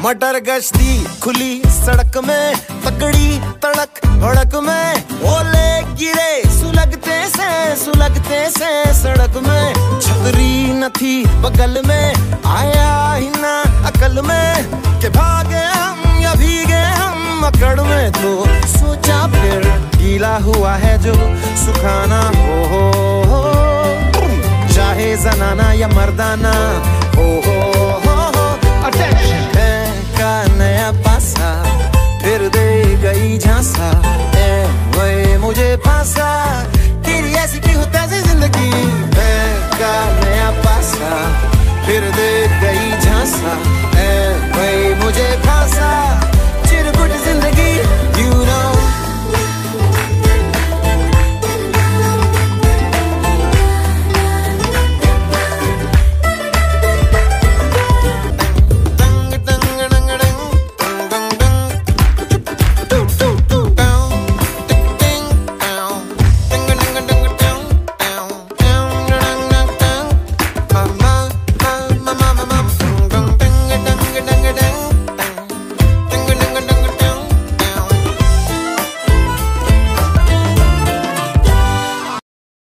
मटर गश्ती खुली सड़क में, तगड़ी तड़क भड़क में, ओले गिरे सुलगते से सड़क में। छतरी न थी बगल में, आया ही ना अकल में कि भागे हम या भीगे हम अकड़ में। तो सोचा फिर गीला हुआ है जो सुखा